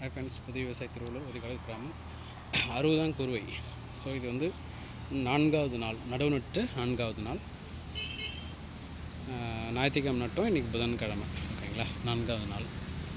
Hi friends, புதிய விவசாய திருவள்ளூர் ஒரு கடல் கிராமம் 60 குருவை. ஸோ இது வந்து 4வது நாள், நடவு நட்டு 4வது நாள். ஞாயிற்றுக்கிழமை நட்டோம், இன்றைக்கி புதன்கிழமை. ஓகேங்களா, 4வது நாள்.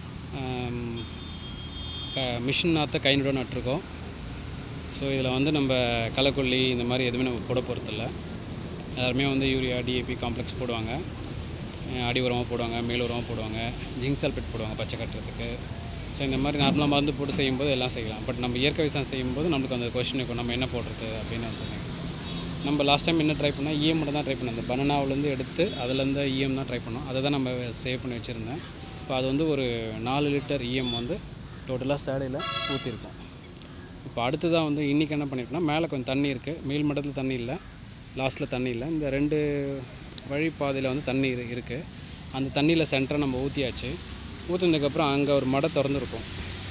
மிஷின் நாற்றை கை நட நட்டுருக்கோம். ஸோ இதில் வந்து நம்ம களைக்கொல்லி இந்த மாதிரி எதுவுமே நம்ம போட போகிறதில்ல. எல்லாருமே வந்து யூரியா, டிஏபி காம்ப்ளெக்ஸ் போடுவாங்க, அடி உரமாக போடுவாங்க, மேல் உரமாக போடுவாங்க, ஜிங்க் சல்பேட் போடுவாங்க பச்சை கட்டுறதுக்கு. ஸோ இந்த மாதிரி நார்மலாக மருந்து போட்டு செய்யும்போது எல்லாம் செய்யலாம். பட் நம்ம இயற்கை விவசாயம் செய்யும்போது நம்மளுக்கு அந்த கொஸ்டின் இருக்கும், நம்ம என்ன போடுறது அப்படின்னு வந்து. நம்ம லாஸ்ட் டைம் என்ன ட்ரை பண்ணோம், இஎம் மட்டும் தான் ட்ரை பண்ணோம். அந்த பனானாவிலேருந்து எடுத்து அதுலேருந்து இஎம் தான் ட்ரை பண்ணோம். அதை தான் நம்ம சேவ் பண்ணி வச்சுருந்தேன். இப்போ அது வந்து ஒரு 4 லிட்டர் இஎம் வந்து டோட்டலாக சேடையில் ஊற்றிருக்கோம். இப்போ அடுத்ததாக வந்து இன்றைக்கி என்ன பண்ணியிருக்கோன்னா, மேலே கொஞ்சம் தண்ணி இருக்குது, மேல் மட்டத்தில் தண்ணி இல்லை, லாஸ்ட்டில் தண்ணி இல்லை. இந்த 2 வழிப்பாதையில் வந்து தண்ணி இருக்குது. அந்த தண்ணியில் சென்டரை நம்ம ஊற்றியாச்சு. ஊற்றினதுக்கப்புறம் அங்கே ஒரு மடை திறந்துருக்கும்,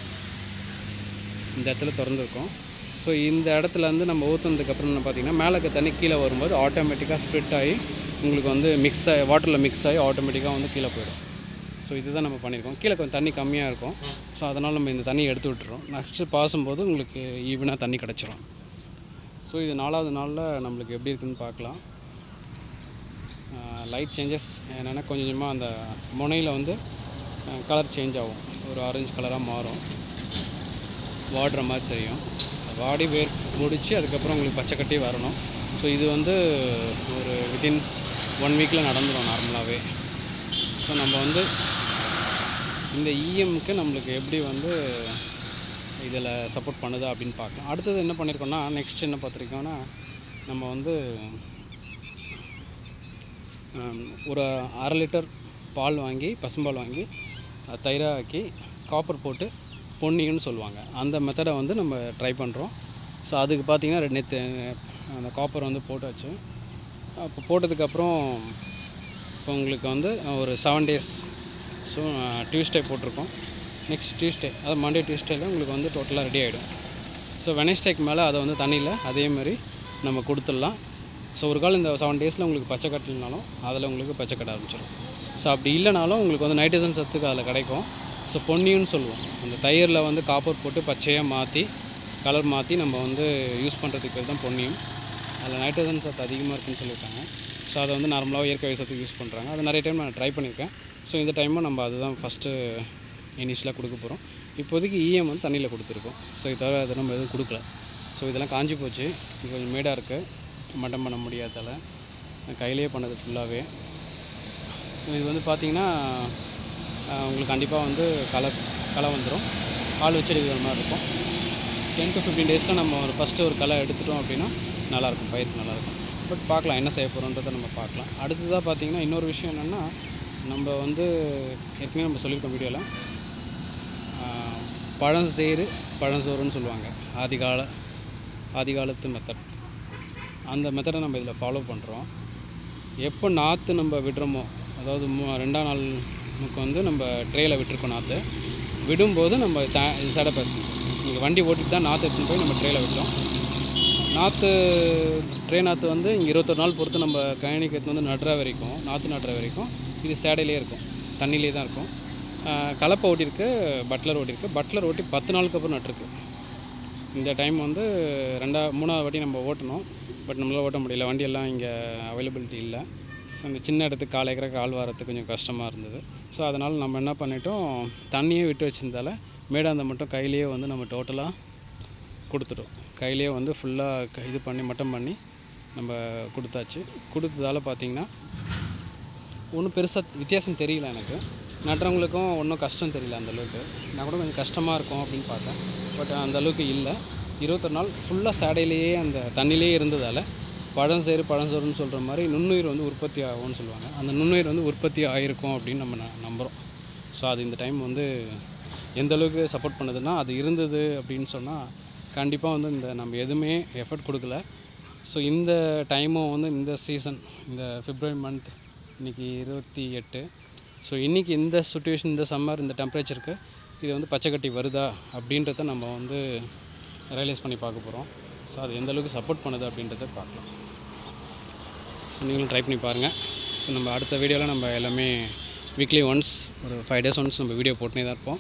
இந்த இடத்துல திறந்துருக்கும். ஸோ இந்த இடத்துல வந்து நம்ம ஊற்றுனதுக்கப்புறம் என்ன பார்த்திங்கன்னா, மேலே தண்ணி கீழே வரும்போது ஆட்டோமேட்டிக்காக ஸ்ப்ளிட் ஆகி உங்களுக்கு வந்து மிக்ஸ் ஆகி வாட்டரில் மிக்ஸ் ஆகி ஆட்டோமேட்டிக்காக வந்து கீழே போயிடும். ஸோ இதுதான் நம்ம பண்ணியிருக்கோம். கீழே கொஞ்சம் தண்ணி கம்மியாக இருக்கும். ஸோ அதனால் நம்ம இந்த தண்ணியை எடுத்து விட்டுறோம். நெக்ஸ்ட்டு பாசும்போது உங்களுக்கு ஈவனாக தண்ணி கிடச்சிரும். ஸோ இது 4வது நாளில் நம்மளுக்கு எப்படி இருக்குதுன்னு பார்க்கலாம். லைட் சேஞ்சஸ் என்னென்னா, கொஞ்சம் கொஞ்சமாக அந்த முனையில் வந்து கலர் சேஞ்ச் ஆகும், ஒரு ஆரஞ்சு கலராக மாறும், வாடுற மாதிரி தெரியும். வாடி வேர் முடித்து அதுக்கப்புறம் உங்களுக்கு பச்சை கட்டி வரணும். ஸோ இது வந்து ஒரு வித்தின் 1 வீக்கில் நடந்துடும் நார்மலாகவே. ஸோ நம்ம வந்து இந்த இஎம்க்கு நம்மளுக்கு எப்படி வந்து இதில் சப்போர்ட் பண்ணுதா அப்படின்னு பார்க்கலாம். அடுத்தது என்ன பண்ணியிருக்கோன்னா, நெக்ஸ்ட் என்ன பார்த்துருக்கோன்னா, நம்ம வந்து ஒரு 1/2 லிட்டர் பால் வாங்கி, பசும்பால் வாங்கி தயிராக ஆக்கி காப்பர் போட்டு பொன்னின்னு சொல்லுவாங்க, அந்த மெத்தடை வந்து நம்ம ட்ரை பண்ணுறோம். ஸோ அதுக்கு பார்த்திங்கன்னா நேற்று அந்த காப்பர் வந்து போட்டாச்சு. அப்போ போட்டதுக்கப்புறம் இப்போ உங்களுக்கு வந்து ஒரு 7 டேஸ். ஸோ டியூஸ்டே போட்டிருக்கோம். நெக்ஸ்ட் டியூஸ்டே, அதாவது மண்டே டியூஸ்டேயில் உங்களுக்கு வந்து டோட்டலாக ரெடி ஆகிடும். ஸோ வெனஸ்டேக்கு மேலே அதை வந்து தண்ணியில் அதேமாதிரி நம்ம கொடுத்துடலாம். ஸோ ஒரு கால் இந்த 7 டேஸில் உங்களுக்கு பச்சை கட்டலைனாலும் அதில் உங்களுக்கு பச்சை கட்ட ஆரம்பிச்சிடும். ஸோ அப்படி இல்லைனாலும் உங்களுக்கு வந்து நைட்ரஜன் சத்துக்கு அதில் கிடைக்கும். ஸோ பொன்னின்னு சொல்லுவோம், அந்த தயிரில் வந்து காப்பர் போட்டு பச்சையாக மாற்றி கலர் மாற்றி நம்ம வந்து யூஸ் பண்ணுறதுக்கு பேர் தான் பொன்னியும். அதில் நைட்ரஜன் சத்து அதிகமாக இருக்குதுன்னு சொல்லியிருக்காங்க. ஸோ அதை வந்து நார்மலாக இயற்கை விவசாயத்துக்கு யூஸ் பண்ணுறாங்க. அது நிறைய டைம் நான் ட்ரை பண்ணியிருக்கேன். ஸோ இந்த டைமும் நம்ம அதுதான் ஃபஸ்ட்டு இனிஷியலாக கொடுக்க போகிறோம். இப்போதைக்கு இஎம் வந்து தண்ணியில் கொடுத்துருக்கோம். ஸோ இது தவிர அதை நம்ம எதுவும் கொடுக்கல. ஸோ இதெல்லாம் காஞ்சி போச்சு, இது கொஞ்சம் மேடாக இருக்குது, மட்டம் பண்ண முடியாதால் கையிலேயே பண்ணது ஃபுல்லாகவே. ஸோ இது வந்து பார்த்திங்கன்னா உங்களுக்கு கண்டிப்பாக வந்து களை வந்துடும், பால் வச்சு எடுக்கிற மாதிரி இருக்கும். 10 to 15 டேஸில் நம்ம ஃபஸ்ட்டு ஒரு களை எடுத்துட்டோம் அப்படின்னா நல்லாயிருக்கும், பயிருக்கு நல்லாயிருக்கும். பட் பார்க்கலாம் என்ன செய்ய போகிறோன்றதை நம்ம பார்க்கலாம். அடுத்ததாக பார்த்திங்கன்னா இன்னொரு விஷயம் என்னென்னா, நம்ம வந்து ஏற்கனவே நம்ம சொல்லியிருக்கோம் வீடியோவில், பழஞ்சேறு பழஞ்சோறுன்னு சொல்லுவாங்க, ஆதி காலத்து மெத்தட். அந்த மெத்தடை நம்ம இதில் ஃபாலோ பண்ணுறோம். எப்போ நாற்று நம்ம விடுறோமோ, அதாவது 2ஆம் நாளுக்கு வந்து நம்ம ட்ரேயில் விட்டுருக்கோம். நாற்று விடும்போது நம்ம சடை பேசணும். நீங்கள் வண்டி ஓட்டிட்டு தான் நாற்று எடுத்துன்னு போய் நம்ம ட்ரேயில் விட்டோம். ட்ரே நாற்று வந்து இங்கே 21 நாள் பொறுத்து நம்ம கழனிக்கு எடுத்து வந்து நடுற வரைக்கும், நாற்று நடுற வரைக்கும் இது சேடையிலே இருக்கும், தண்ணியிலே தான் இருக்கும். கலப்பை ஓட்டியிருக்கு, பட்லர் ஓட்டியிருக்கு. பட்லர் ஓட்டி 10 நாளுக்கு அப்புறம் நட்டுருக்கு. இந்த டைம் வந்து 3ஆவது வாட்டி நம்ம ஓட்டணும். பட் நம்மளால் ஓட்ட முடியல, வண்டியெல்லாம் இங்கே அவைலபிலிட்டி இல்லை. ஸோ இந்த சின்ன இடத்துக்கு கால் ஏக்கருக்கு ஆள் வரத்துக்கு கொஞ்சம் கஷ்டமாக இருந்தது. ஸோ அதனால் நம்ம என்ன பண்ணிட்டோம், தண்ணியே விட்டு வச்சிருந்தால மேடாந்த மட்டும் கையிலேயே வந்து நம்ம டோட்டலாக கொடுத்துட்டோம். கையிலேயே வந்து ஃபுல்லாக இது பண்ணி மட்டம் பண்ணி நம்ம கொடுத்தாச்சு. கொடுத்ததால் பார்த்திங்கன்னா ஒன்றும் பெருசாக வித்தியாசம் தெரியல எனக்கு. நட்டுறவங்களுக்கும் ஒன்றும் கஷ்டம் தெரியல அந்தளவுக்கு. நான் கூட கொஞ்சம் கஷ்டமாக இருக்கும் அப்படின்னு பார்த்தேன், பட் அந்தளவுக்கு இல்லை. 21 நாள் ஃபுல்லாக சேடையிலேயே அந்த தண்ணியிலே இருந்ததால் பழஞ்சோறுன்னு சொல்கிற மாதிரி நுண்ணுயிர் வந்து உற்பத்தி ஆகும்னு சொல்லுவாங்க. அந்த நுண்ணுயிர் வந்து உற்பத்தி ஆகிருக்கும் அப்படின்னு நம்ம நம்புகிறோம். ஸோ அது இந்த டைம் வந்து எந்த அளவுக்கு சப்போர்ட் பண்ணுதுன்னா, அது இருந்தது அப்படின்னு சொன்னால் கண்டிப்பாக வந்து இந்த நம்ம எதுவுமே எஃபர்ட் கொடுக்கல. ஸோ இந்த டைமும் வந்து இந்த சீசன், இந்த பிப்ரவரி மந்த், இன்றைக்கி 28. ஸோ இன்றைக்கி இந்த சுச்சுவேஷன், இந்த சம்மர், இந்த டெம்பரேச்சருக்கு இது வந்து பச்சை கட்டி வருதா அப்படின்றத நம்ம வந்து ரியலைஸ் பண்ணி பார்க்க போகிறோம். ஸோ அது எந்த அளவுக்கு சப்போர்ட் பண்ணுது அப்படின்றத பார்க்கலாம். ஸோ நீங்களும் ட்ரை பண்ணி பாருங்கள். ஸோ நம்ம அடுத்த வீடியோவில் நம்ம எல்லாமே வீக்லி ஒன்ஸ், ஒரு 5 days ஒன்ஸ் நம்ம வீடியோ போட்டுனே தான் இருப்போம்.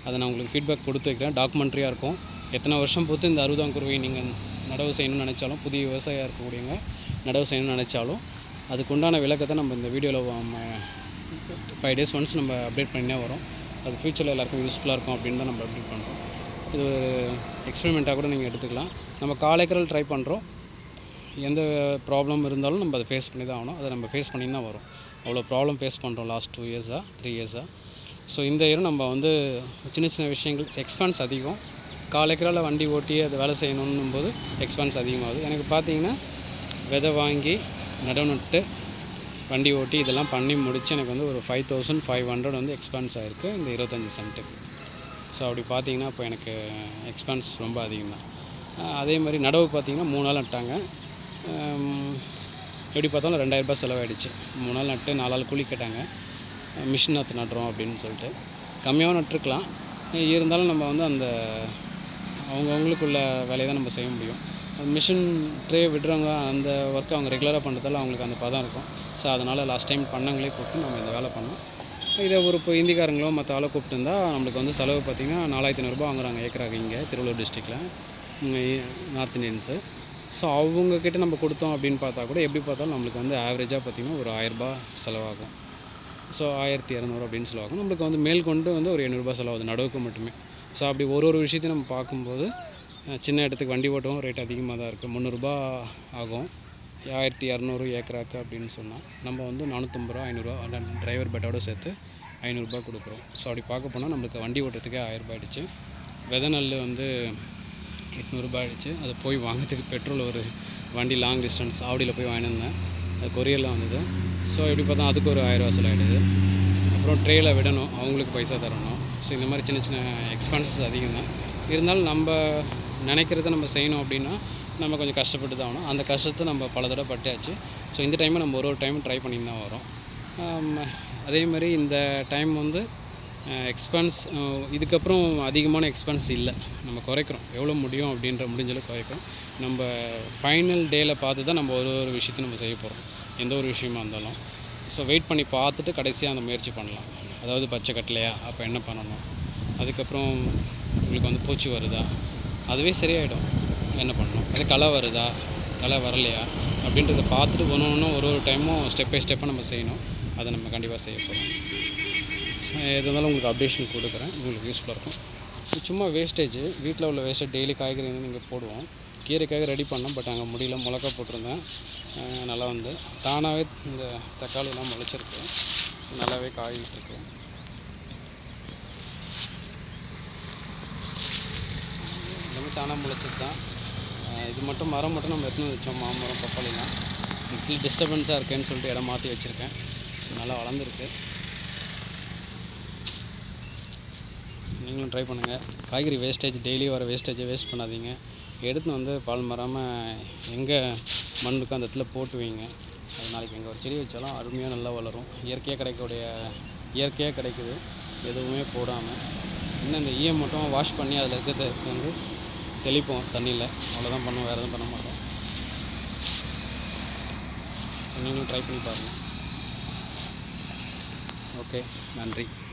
அதை நான் உங்களுக்கு ஃபீட்பேக் கொடுத்து வைக்கிறேன். டாக்குமெண்ட்ரியாக இருக்கும். எத்தனை வருஷம் பொறுத்து இந்த 60ஆம் குருவை நீங்கள் நடவு செய்யணும்னு நினச்சாலும், புதிய விவசாயியாக இருக்கக்கூடியவங்க நடவு செய்யணும்னு நினச்சாலும் அதுக்குண்டான விளக்கத்தை நம்ம இந்த வீடியோவில் 5 days ஒன்ஸ் நம்ம அப்டேட் பண்ணினே வரோம். அது ஃப்யூச்சரில் எல்லாருக்கும் யூஸ்ஃபுல்லாக இருக்கும் அப்படின்னு தான் நம்ம அப்டேட் பண்ணுறோம். இது ஒரு எக்ஸ்பெரிமெண்ட்டாக கூட நீங்கள் எடுத்துக்கலாம். நம்ம காலேக்கரல் ட்ரை பண்ணுறோம். எந்த ப்ராப்ளம் இருந்தாலும் நம்ம அதை ஃபேஸ் பண்ணி தான் ஆகணும். அதை நம்ம ஃபேஸ் பண்ணி தான் வரும். அவ்வளோ ப்ராப்ளம் ஃபேஸ் பண்ணுறோம் லாஸ்ட் 2 இயர்ஸாக 3 இயர்ஸாக. ஸோ இந்த இயரும் நம்ம வந்து சின்ன சின்ன விஷயங்கள் எக்ஸ்பென்ஸ் அதிகம். காலேக்கரால் வண்டி ஓட்டி அதை வேலை செய்யணுன்னும் போது எக்ஸ்பென்ஸ் அதிகமாகுது. எனக்கு பார்த்தீங்கன்னா விதை வாங்கி நடவு நட்டு வண்டி ஓட்டி இதெல்லாம் பண்ணி முடித்து எனக்கு வந்து ஒரு 5500 வந்து எக்ஸ்பென்ஸ் ஆகிருக்கு இந்த 25 சென்ட்டுக்கு. ஸோ அப்படி பார்த்தீங்கன்னா இப்போ எனக்கு எக்ஸ்பென்ஸ் ரொம்ப அதிகம் தான். அதே மாதிரி நடவு பார்த்தீங்கன்னா 3 நாள் நட்டாங்க. எப்படி பார்த்தாலும் 2000 ரூபாய் செலவாயிடுச்சு. 3 நாள் நட்டு 4 நாள் கூலி கேட்டாங்க. மிஷின் நட்டு நட்டுறோம் அப்படின்னு சொல்லிட்டு கம்மியாகவும் நட்டுருக்கலாம். இருந்தாலும் நம்ம வந்து அந்த அவங்கவுங்களுக்குள்ள வேலையை தான் நம்ம செய்ய முடியும். மிஷின் ட்ரே விடுறவங்க அந்த ஒர்க்கை அவங்க ரெகுலராக பண்ணுறதால அவங்களுக்கு அந்த பதம் இருக்கும். ஸோ அதனால் லாஸ்ட் டைம் பண்ணவங்களே கூப்பிட்டு நம்ம இந்த வேலை பண்ணோம். இதை ஒரு இப்போ இந்திக்காரங்களோ மற்ற ஆளோ கூப்பிட்டுருந்தா நம்மளுக்கு வந்து செலவு பார்த்திங்கன்னா 4500 ரூபாய் வாங்குறாங்க ஏக்கராக இங்கே திருவள்ளூர் டிஸ்ட்ரிக்டில் நார்த் இந்தியன்ஸு. ஸோ அவங்கக்கிட்ட நம்ம கொடுத்தோம் அப்படின்னு பார்த்தா கூட எப்படி பார்த்தாலும் நம்மளுக்கு வந்து ஆவரேஜாக பார்த்திங்கன்னா ஒரு 1000 ரூபாய் செலவாகும். ஸோ 1200 அப்படின்னு செலவாகும். நம்மளுக்கு வந்து மேல் கொண்டு வந்து ஒரு 800 ரூபாய் செலவாகுது நடவுக்கு மட்டுமே. ஸோ அப்படி ஒரு விஷயத்தையும் நம்ம பார்க்கும்போது சின்ன இடத்துக்கு வண்டி ஓட்டவும் ரேட் அதிகமாக தான் இருக்குது. 300 ரூபாய் ஆகும் 1200 ஏக்கராக்கு அப்படின்னு சொன்னால் நம்ம வந்து 450 ரூபா 500 ரூபா டிரைவர் பெட்டோட சேர்த்து 500 ரூபாய் கொடுக்குறோம். ஸோ அப்படி பார்க்க போனால் நம்மளுக்கு வண்டி ஓட்டுறதுக்கே 1000 ரூபாய் ஆகிடுச்சு. விதை நெல் வந்து 800 ரூபாய் ஆகிடுச்சு. அதை போய் வாங்கிறதுக்கு பெட்ரோல் ஒரு வண்டி லாங் டிஸ்டன்ஸ் ஆவடியில் போய் வாங்கினேன். அது கொரியரில் வந்தது. ஸோ எப்படி பார்த்தா அதுக்கு ஒரு 1000 ரூபா செலவாயிடுது. அப்புறம் ட்ரேயில் விடணும், அவங்களுக்கு பைசா தரணும். ஸோ இந்த மாதிரி சின்ன சின்ன எக்ஸ்பென்சஸ் அதிகம் தான். இருந்தாலும் நம்ம நினைக்கிறத நம்ம செய்யணும் அப்படின்னா நம்ம கொஞ்சம் கஷ்டப்பட்டு தான் ஆகணும். அந்த கஷ்டத்தை நம்ம பல தடவை பட்டாச்சு. ஸோ இந்த டைமை நம்ம ஒரு டைம் ட்ரை பண்ணின்னு தான் வரோம். அதே மாதிரி இந்த டைம் வந்து எக்ஸ்பென்ஸ் இதுக்கப்புறம் அதிகமான எக்ஸ்பென்ஸ் இல்லை. நம்ம குறைக்கிறோம், எவ்வளோ முடியும் அப்படின்ற முடிஞ்சளவுக்கு குறைக்கிறோம். நம்ம ஃபைனல் டேயில் பார்த்து தான் நம்ம ஒரு விஷயத்தையும் நம்ம செய்ய போகிறோம், எந்த ஒரு விஷயமா இருந்தாலும். ஸோ வெயிட் பண்ணி பார்த்துட்டு கடைசியாக அந்த முயற்சி பண்ணலாம். அதாவது பச்சை கட்டலையா, அப்போ என்ன பண்ணணும், அதுக்கப்புறம் உங்களுக்கு வந்து பூச்சி வருதா, அதுவே சரியாயிடும், என்ன பண்ணணும், அது களை வருதா, களை வரலையா அப்படின்றத பார்த்துட்டு ஒன்று ஒரு டைமும் ஸ்டெப் பை ஸ்டெப்பாக நம்ம செய்யணும். அதை நம்ம கண்டிப்பாக செய்ய போகிறோம். எது இருந்தாலும் உங்களுக்கு அப்டேஷன் கொடுக்குறேன், உங்களுக்கு யூஸ்ஃபுல்லாக இருக்கும். சும்மா வேஸ்டேஜ், வீட்டில் உள்ள வேஸ்டேஜ் டெய்லி காய்கறி வந்து நீங்கள் போடுவோம். கீரைக்காக ரெடி பண்ணோம், பட் அங்கே முடியல. மிளகா போட்டிருந்தேன், நல்லா வந்து தானாகவே இந்த தக்காளியெல்லாம் முளைச்சிருக்கு. நல்லாவே காய்கிட்டு இருக்கு. எல்லாமே தானாக முளைச்சது தான். இது மட்டும் மரம் மட்டும் நம்ம எடுத்துன்னு வச்சோம், மாமரம் பப்பாளிலாம். இட்லி டிஸ்டர்பன்ஸாக இருக்கேன்னு சொல்லிட்டு இடம் மாற்றி வச்சுருக்கேன். ஸோ நல்லா வளர்ந்துருக்கு. நீங்களும் ட்ரை பண்ணுங்கள். காய்கறி வேஸ்டேஜ், டெய்லி வர வேஸ்டேஜை வேஸ்ட் பண்ணாதீங்க. எடுத்துன்னு வந்து பால் மறாமல் எங்கே மண் இருக்கோ அந்த இடத்துல போட்டு வைங்க. அது நாளைக்கு எங்கே ஒரு செடி வச்சாலும் அருமையாக நல்லா வளரும். இயற்கையாக கிடைக்குது, எதுவுமே போடாமல். இன்னும் இந்த ஈயம் மட்டும் வாஷ் பண்ணி அதில் இருக்கிறத வந்து தெளிப்போம் தண்ணியில், அவ்வளோதான் பண்ணுவோம், வேறு எதுவும் பண்ண மாட்டோம். ஸோ நீங்களும் ட்ரை பண்ணி பாருங்கள். ஓகே, நன்றி.